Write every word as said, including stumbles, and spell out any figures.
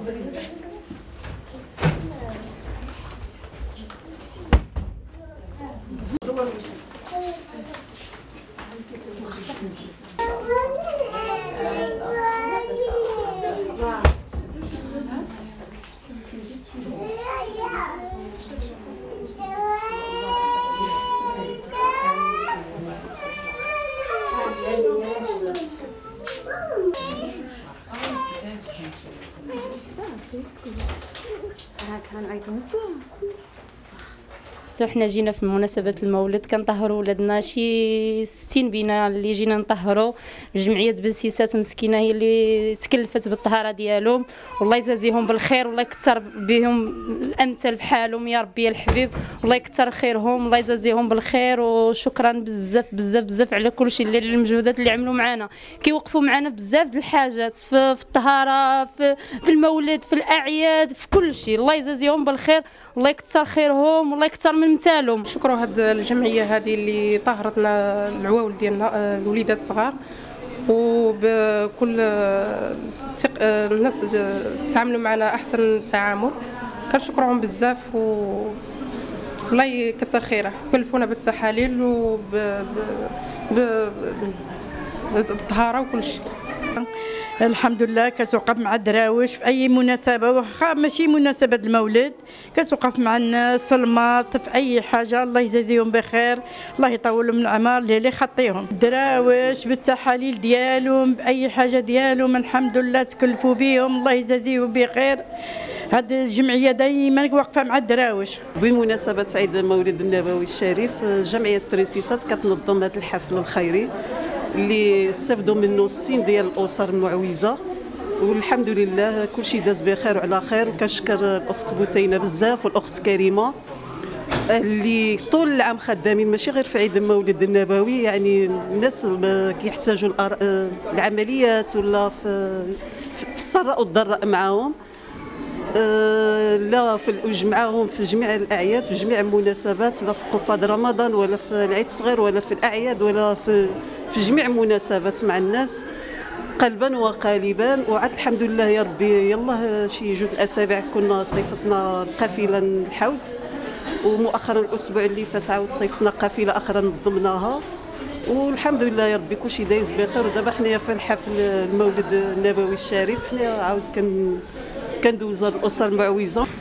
احنا جينا في مناسبة المولد كنطهروا ولادنا شي ستين بينا اللي جينا نطهروا. جمعية بنسيسات مسكينة هي اللي تكلفت بالطهارة ديالهم، والله يجازيهم بالخير والله يكثر بهم الامثال بحالهم يا ربي يا الحبيب، والله يكثر خيرهم والله يجازيهم بالخير. وشكرا بزاف بزاف بزاف على كل شيء، اللي المجهودات اللي عملوا معنا، كيوقفوا معنا بزاف د الحاجات في, في الطهارة في, في المولد في الاعياد في كل شيء. الله يجازيهم بالخير والله يكثر خيرهم والله يكثر من مثالهم. شكرا هاد الجمعيه هذه اللي طهرتنا العواول ديالنا الوليدات الصغار، وبكل تق... الناس تعاملوا معنا احسن تعامل، كنشكرهم بزاف و الله يكثر خيره. كلفونا بالتحاليل وب ب... بالطهاره وكل شيء. الحمد لله كتوقف مع الدراوش في اي مناسبه، واخا ماشي مناسبه المولد، كتوقف مع الناس في الماط في اي حاجه. الله يجازيهم بخير، الله يطول لهم العمر اللي يخطيهم. الدراوش بالتحاليل ديالهم باي حاجه ديالهم الحمد لله تكلفوا بهم، الله يجازيهم بخير. هذه الجمعيه دائما واقفه مع الدراوش. بمناسبه عيد المولد النبوي الشريف، جمعيه بريسيسات كتنظم هذا الحفل الخيري اللي استفدوا منه ستين ديال الاسر المعوزه، والحمد لله كل شيء داز بخير وعلى خير. وكنشكر الاخت بوتينه بزاف والاخت كريمه اللي طول العام خدامين ماشي غير في عيد المولد النبوي، يعني الناس كيحتاجوا العمليات ولا في السراء والضراء معاهم، لا في معاهم في جميع الاعياد في جميع المناسبات، لا في قفاد رمضان ولا في العيد الصغير ولا في الاعياد ولا في في جميع المناسبات مع الناس قلبا وقالبا. وعاد الحمد لله يا ربي يلاه شي جوج الاسابيع كنا صيفطنا قافله الحوز، ومؤخرا الاسبوع اللي فات عاود صيفطنا قافله اخرى نظمناها، والحمد لله يا ربي كلشي دايز بخير. ودابا حنايا في الحفل المولد النبوي الشريف حنايا عاود كن كندوزو الاسر المعوزه.